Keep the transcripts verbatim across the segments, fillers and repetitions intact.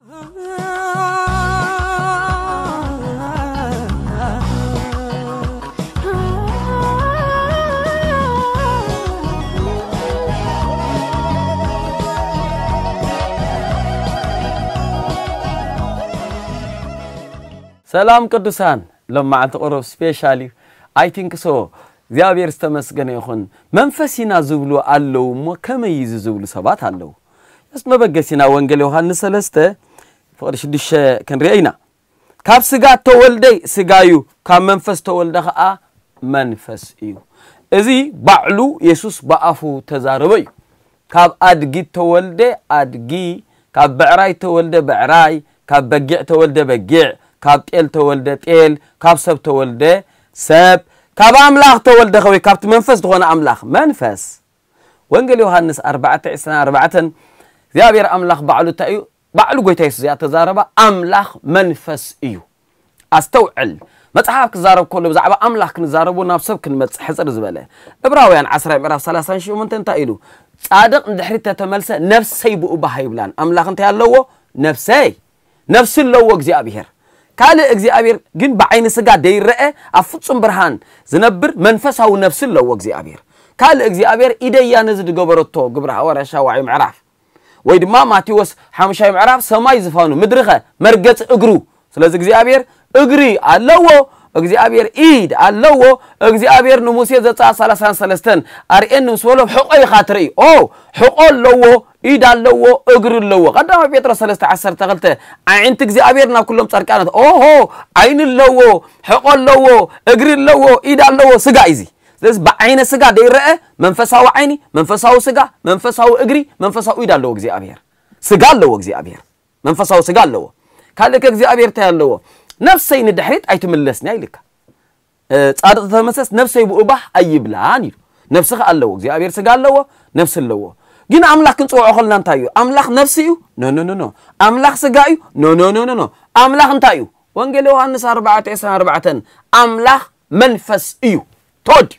سلام قدسان لما عند قرب سبيشالي I think so እግዚአብሔርስተመስገነ ይሁን መንፈሲና ዝብሉ አለው ከመ ይዝብሉ ሰባት አለው እስመ በገሲና ወንጌል ዮሐንስ ሰለስተ ፍቅር ሽድሽ ከንሪአይና ካብ ስጋ ተወልደ ስጋዩ ካብ መንፈስ ተወልደ ኸአ መንፈስ እዩ እዚ ባዕሉ ኢየሱስ በአፉ ተዛረበዩ ካብ አድጊ ተወልደ አድጊ ካብ በዕራይ ተወልደ በዕራይ ካብ በጊዕ ተወልደ በጊዕ ካብ ጤል ተወልደ ጤል ካብ ሰብ ተወልደ ሰብ ካብ አምላክ ተወልደ ኸወይ ካብት መንፈስ ተኾነ አምላክ መንፈስ ወንጌል ዮሐንስ አርባዕተ ዒስራ አርባዕተ እግዚአብሔር አምላክ ባዕሉ ታዩ ባዕሉ ጎይታ ኢየሱስ ያ ተዛረባ አምላክ መንፈስ እዩ አስተውዕል መጽሐፍ ክዛረብ ኮሎ ብዛዕባ አምላክ ክንዛረቡ ናብ ሰብ ክንመጽ ሕጽር ዝበለ ዕብራውያን عشرة ምዕራፍ ሰላሳ ወንተ እንታይ ኢሉ ጻድቅ እንድሕሪት ተመልሰ ነፍሰይ ብኡባህ ይብላን አምላክ እንታይ ያለዎ ነፍሰይ ነፍስ ለዎ እግዚአብሔር ካለ እግዚአብሔር ግን በአይነ ስጋ ደይረአ አፍጹም ብርሃን ዝነብር መንፈሳው ነፍስ ለዎ እግዚአብሔር ካለ እግዚአብሔር ኢደያነ ዝድገበረቶ ግብረ ሐዋርያ ሻዋዒ ምዕራፍ ወይ ድማ ማቴዎስ ሓሙሻይ ምዕራፍ ሰማይ ዝፋኑ ምድርኸ መርገጽ እግሩ ስለዚህ እግዚአብሔር እግሪ አለዎ እግዚአብሔር ኢድ አለዎ እግዚአብሔር ንሙሴ ዘጻ ሰላሳ ወሰለስተ አርኤን ንስወሎ ሕቆይ ኻትሪ ኦ ሕቆ ለዎ ኢድ አለዎ እግር ለዎ ቀዳማ ጴጥሮስ ሰለስተ ዓሰርተ ክልተ አይንት እግዚአብሔር ናብ ኩሎም ጻርቃናት ኦሆ አይን ለዎ ሕቆ ለዎ እግር ለዎ ኢድ አለዎ ስጋ ይዚ ስለዚህ በአይነ ስጋ ደይረአ መንፈሳው አይኒ መንፈሳው ስጋ መንፈሳው እግሪ መንፈሳው ኢድ አለዎ እግዚአብሔር ስጋ አለዎ እግዚአብሔር መንፈሳው ስጋ አለዎ ካለከ እግዚአብሔር ታያለዎ ነፍሰይ ንድሕሪት አይትመለስኒ አይልካ ጻድቅ ተመሰስ ነፍሰይ ብኡባህ አይብላን ይሉ ነፍስህ አለዎ እግዚአብሔር ስጋ አለዎ ነፍስ አለዎ ግን አምላክ እንጽውዖ ኸልና እንታዩ አምላክ ነፍስ እዩ ኖ ኖ ኖ ኖ አምላክ ስጋ እዩ ኖ ኖ ኖ ኖ አምላክ እንታዩ ወንጌል ዮሐንስ አርባዕተ ዒስራ አርባዕተ አምላክ መንፈስ እዩ ተወዲ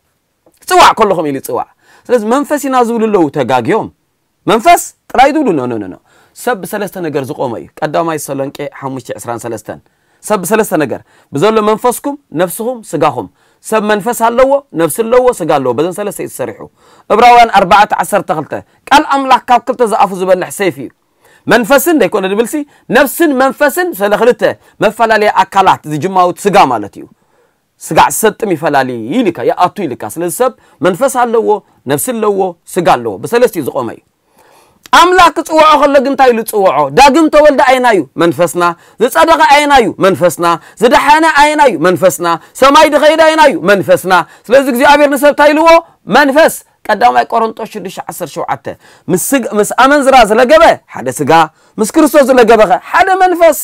ጽዋዕ ኩልኩም ኢሊ ጽዋዕ ስለዚህ መንፈስና ዝብሉለው ተጋግዮም መንፈስ ጥራይ ዝብሉ ኖ ኖ ኖ ሰብ ሰለስተ ነገር ዝቆመ እዩ ቀዳማይ ተሰሎንቄ ሓሙሽተ ዒስራን ሰለስተ ሰብ ሰለስተ ነገር በዘሎ መንፈስኩም ነፍስኩም ስጋኩም ሰብ መንፈስ አለዎ ነፍስ አለዎ ስጋ አለዎ በዘን ሰለስተ ይሰሪሑ ዕብራውያን አርባዕተ ዓሰርተ ክልተ ቃል አምላክ ካብ ክልተ ዘአፉ ዝበልሕ ሰይፍ እዩ መንፈስን ደይኮነ ድብልሲ ነፍስን መንፈስን ስለኽልተ መፈላለየ አካላት ዝጅማውት ስጋ ማለት እዩ ስጋ ሰጥም ይፈላሊ ይልካ ያአቱ ይልካ ስለዚህ ሰብ መንፈስ አለዎ ነፍስ አለዎ ስጋ አለዎ በሰለስተ ዝቆመ እዩ አምላክ ጽውዖ ኸለግ እንታይ ልጽውዖ ዳግም ተወልደ አይናዩ መንፈስና ዝጸደቀ አይናዩ መንፈስና ዝደሓነ አይናዩ መንፈስና ሰማይ ድኸይደ አይናዩ መንፈስና ስለዚህ እግዚአብሔር ንሰብ ታይልዎ መንፈስ ቀዳማይ ቆሮንጦስ ሽድሽተ ዓሰርተ ሸውዓተ ምስግ ምስ አመንዝራ ዝለገበ ሓደ ስጋ ምስ ክርስቶስ ዝለገበ ሓደ መንፈስ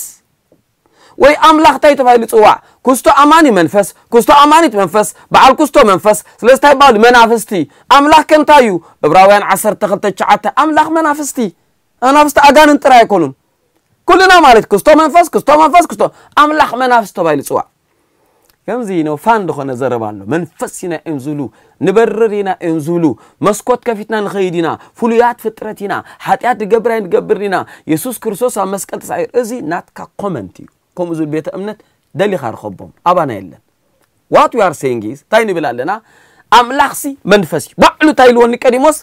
ወይ አምላክ ታይ ተባይሉ ጽዋዕ ኩስቶ አማኒ መንፈስ ኩስቶ አማኒት መንፈስ በዓል ኩስቶ መንፈስ ስለዚህ ታይ ባል መናፍስቲ አምላክ ከንታዩ ዕብራውያን ዓሰርተ ክልተ ትሽዓተ አምላክ መናፍስቲ መናፍስቲ አጋንን ጥራ አይኮኑን ኩልና ማለት ኩስቶ መንፈስ ኩስቶ መንፈስ ኩስቶ አምላክ መናፍስቲ ተባይሉ ጽዋዕ ከምዚ ነው ፋን ደኾነ ዘረባሎ መንፈስና እንዝሉ ንበርሪና እንዝሉ መስኮት ከፊትና ንኸይዲና ፍሉያት ፍጥረቲና ኃጢአት ገብራይን ገብርኒና ኢየሱስ ክርስቶስ ኣብ መስቀል ተሳይር እዚ ናትካ ኮመንት እዩ كم زول بيت أمنت دلي خار خبهم أبانا يلن what we are saying is تايني بلالنا أملاخسي منفسي بعلو تايلون كريموس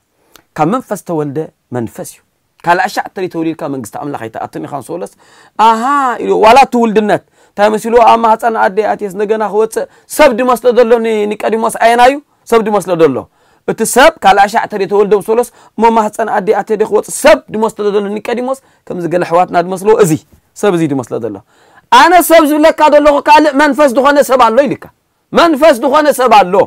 كمنفس تولد منفسي كلا أشعة تري تولي كمن جست أملاخي تأتني خان سولس أها ولا تولد النت تامسيلو أما هتأنا أدي أتيس نجنا خوات سبدي مسلا دلوني نكريموس أينايو سبدي مسلا دلو التسب كلا أشعة تري تولد وسولس ما هتأنا أدي أتيس خوات سبدي مسلا دلوني نكريموس كم زجل حوات ناد مسلو أزي سب زيد مسلا دلو أنا سب زلك كذا لو قال منفس دخانة سبع الله يلك منفس دخانة سبع الله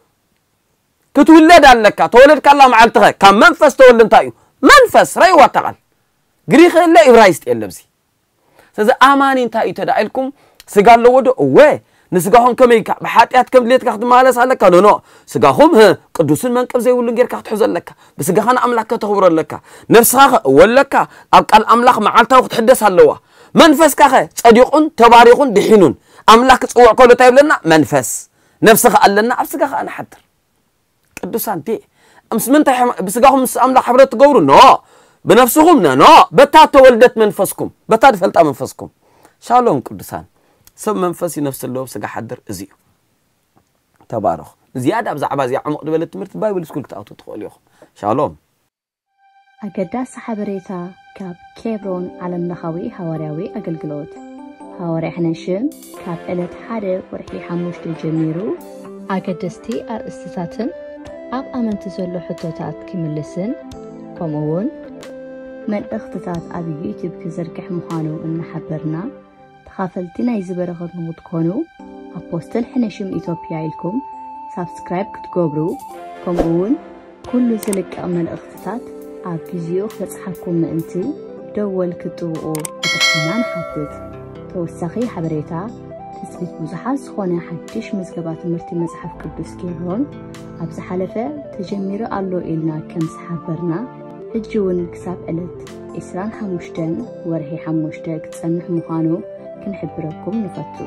تتولد على لك تولد كلام مع التغي كم منفس تولد تايو منفس رأي وتقال غريخ لا إبرايست إلا بزي سأز أمانين تايو تدعيلكم سجال لو ودو وين نسجاهم كم يك بحاتيات كم ليت كخد مالس على كانوا نو سجاهم ها قدوسين من كم زي ولن غير كخد حزن لك بس جاهنا أملاك تخبر لك نفسها ولك أبقى الأملاك مع التوقت تحدث هاللوا منفس كخه صديقون تباريقون دحينون أملاك تصوع كله طيب لنا منفس نفسها قال لنا أبسجها أنا حدر قدوسان تي أمس من تح بسجاهم أملاك حبرت تجورون نو بنفسكم نو بتات ولدت منفسكم بتات فلتا منفسكم شالوم قدسان سب منفسي نفس اللو سغا حدر ازيو تبارك زياده بزعبا زي عمق دبل تمرت بايبل سكول تاوتو تخول يخ شالوم أجداس حبريتا كاب كيبرون على ملخوي حواريوي أجلجلوت حواري حنشم كاب إلت حادة ورحي حموش الجميرو أجدستي أرستاتن أب أمن تزلو حطوتات كملسن كمون من اختطات أبي يوتيوب كزركح مخانو إن حبرنا تخافلتنا يزبرغت نمط كونو أبوستل حنشم إثيوبيا لكم سبسكرايب كتقبرو كمون كل زلك أمن اختطات أبيزيو خصحكم أنتي دول كتوقو بتحنان حدث توسخي حبريتا تثبت بزحاز خونة حدش مزقبات مرتي مزحف كبس كيبرون أبز حلفة تجميرو ألو إلنا كم سحبرنا الجون كساب ألت إسران حموشتن ورهي حموشتك تسنح مخانو كنحبركم نفتو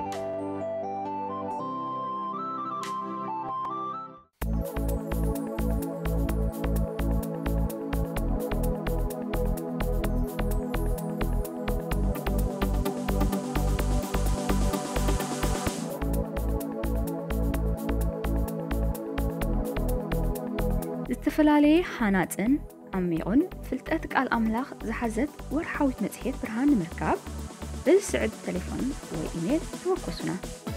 استفلالي حاناتن عميقون فلتأتك الأملاخ زحزت ورحاوت متحيط برهان مركاب بالسعد تليفون وإيميل توقسنا